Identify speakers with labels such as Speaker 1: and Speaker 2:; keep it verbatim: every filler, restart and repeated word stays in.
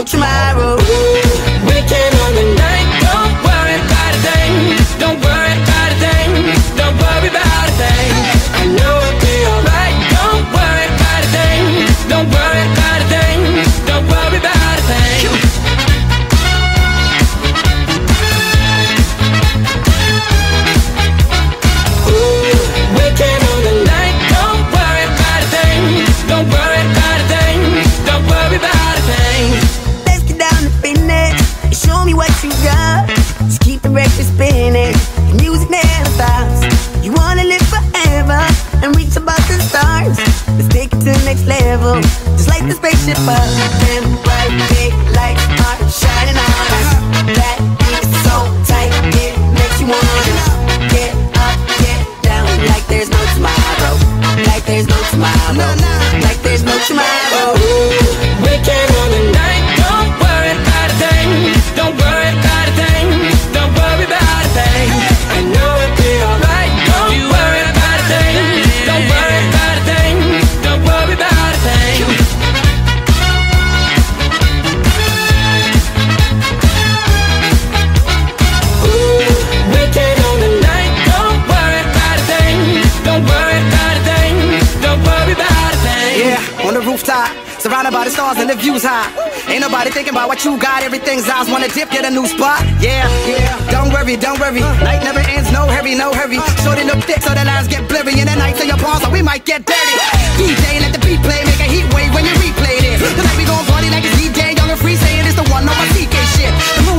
Speaker 1: tomorrow. Weekend on the night, don't worry about a thing. Don't worry about a thing. Don't worry about a thing. I know it'll be alright. Don't worry about a thing. Don't worry about a thing. Don't worry about a thing. Ooh, weekend on the night, don't worry about a thing. Don't worry about a thing. Don't worry about a thing. Let's get down to business and show me what you got. Just keep the record spinning. The music never stops. You wanna live forever and reach above the stars. Let's take it to the next level. Just like the spaceship up. Them bright big lights are shining on us. That beat so tight, it makes you wanna get up, get down like there's no tomorrow. Like there's no tomorrow. Like there's no tomorrow. Weekend on the night, don't worry about a thing. Don't worry about a thing. Don't worry about a thing. I know it'll be alright. Don't worry about a thing. Don't worry about a thing. Don't worry about a thing. Ooh, weekend on the night, don't worry about a thing. Don't worry about a thing. Don't worry about a thing.
Speaker 2: Yeah, on the rooftop, surrounded by the stars and the views high. Ain't nobody thinking about what you got. Everything's eyes wanna dip, get a new spot. Yeah, yeah. Don't worry, don't worry. Night never ends, no hurry, no hurry. Shorten up thick so the lines get blurry. In the night to your palms, so we might get dirty. D J, let the beat play, make a heat wave when you replay this. Tonight we gon' party like it's D J, young and free, saying it's the one on my C K shit. The moon